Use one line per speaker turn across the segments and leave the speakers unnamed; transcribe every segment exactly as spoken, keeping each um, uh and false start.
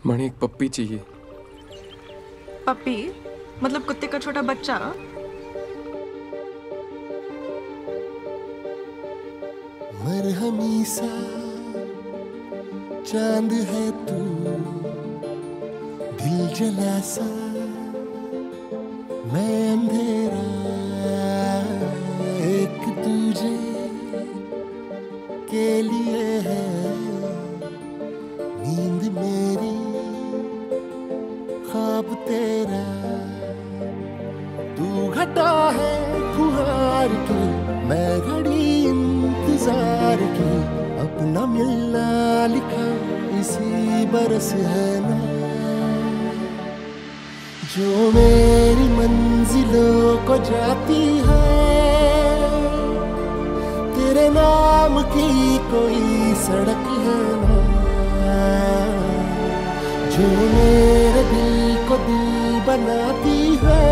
मणि एक पप्पी चाहिए।
पप्पी मतलब कुत्ते का छोटा बच्चा?
मरहमी सा चांद है तू, दिल जला सा मैं अंधेरा, एक तुझे के लिए है नींद मेरी, ख्वाब तेरा। तू घटा है फुहार की, मैं घड़ी इंतजार की, अपना मिलना लिखा इसी बरस है ना, जो मेरी मंजिलों को जाती है। तेरे नाम की कोई सड़क है ना, जो मेरे दिल को दिल बनाती है।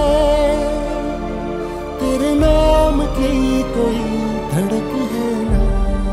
तेरे नाम की कोई धड़क है ना।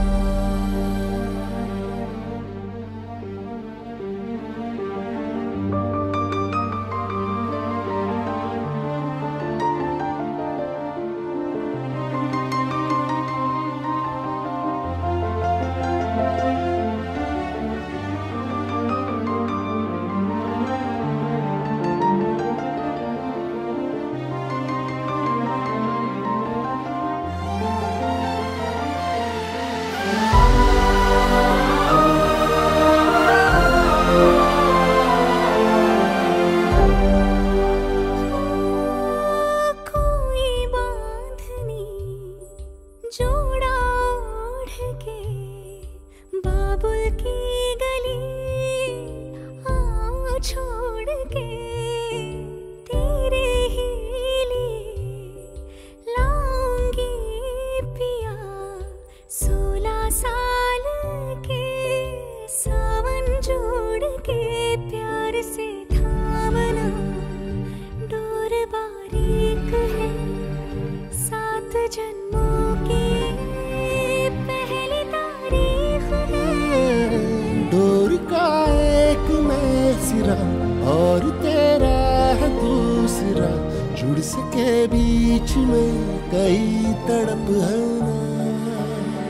और तेरा है दूसरा, जुड़ सके बीच में कई तड़प है ना,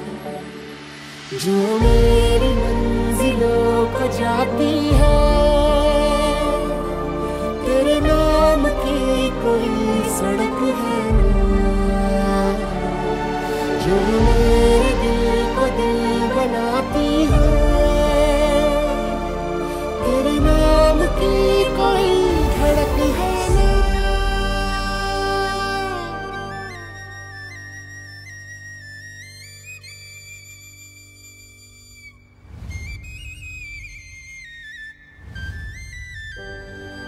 जो मेरी मंजिलों को जाती है। तेरे नाम की कोई सड़क है ना, जो मेरे दिल को दिल बनाती है। तेरे नाम की कोई धड़क है ना।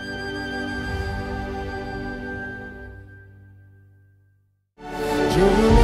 जो